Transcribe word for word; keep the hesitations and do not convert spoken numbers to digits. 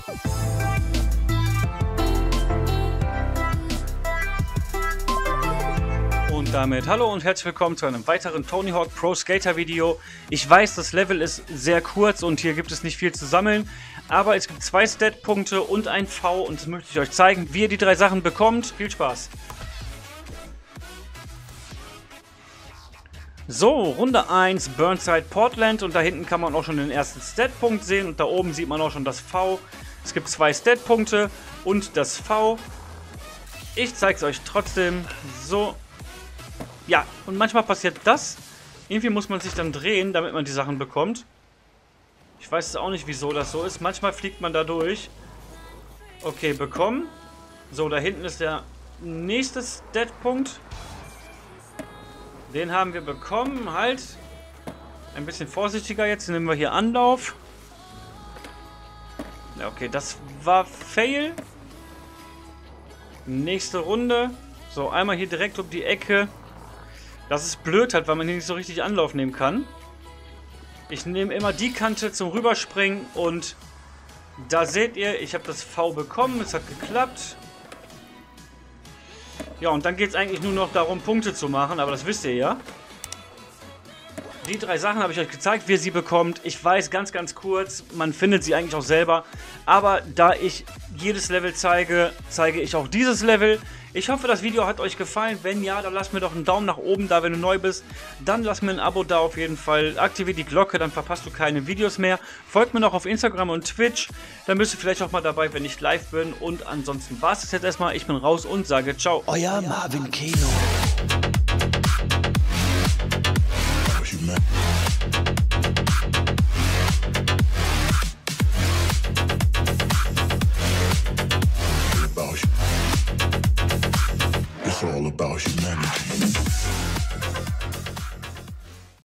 Und damit hallo und herzlich willkommen zu einem weiteren Tony Hawk Pro Skater Video. Ich weiß, das Level ist sehr kurz und hier gibt es nicht viel zu sammeln, aber es gibt zwei Stat-Punkte und ein V und das möchte ich euch zeigen, wie ihr die drei Sachen bekommt. Viel Spaß! So, Runde eins, Burnside Portland, und da hinten kann man auch schon den ersten Stat-Punkt sehen und da oben sieht man auch schon das V. Es gibt zwei Stat-Punkte und das V. Ich zeige es euch trotzdem. So. Ja, und manchmal passiert das. Irgendwie muss man sich dann drehen, damit man die Sachen bekommt. Ich weiß auch nicht, wieso das so ist. Manchmal fliegt man da durch. Okay, bekommen. So, da hinten ist der nächste Stat-Punkt. Den haben wir bekommen. Halt. Ein bisschen vorsichtiger jetzt. Nehmen wir hier Anlauf. Ja, okay, das war Fail. Nächste Runde. So, einmal hier direkt um die Ecke. Das ist blöd halt, weil man hier nicht so richtig Anlauf nehmen kann. Ich nehme immer die Kante zum Rüberspringen und da seht ihr, ich habe das V bekommen, es hat geklappt. Ja, und dann geht es eigentlich nur noch darum, Punkte zu machen, aber das wisst ihr ja. Die drei Sachen habe ich euch gezeigt, wie ihr sie bekommt. Ich weiß, ganz, ganz kurz, man findet sie eigentlich auch selber. Aber da ich jedes Level zeige, zeige ich auch dieses Level. Ich hoffe, das Video hat euch gefallen. Wenn ja, dann lasst mir doch einen Daumen nach oben da, wenn du neu bist. Dann lasst mir ein Abo da auf jeden Fall. Aktiviert die Glocke, dann verpasst du keine Videos mehr. Folgt mir noch auf Instagram und Twitch. Dann bist du vielleicht auch mal dabei, wenn ich live bin. Und ansonsten war es das jetzt erstmal. Ich bin raus und sage ciao. Euer Marvin Keno. It's all about humanity.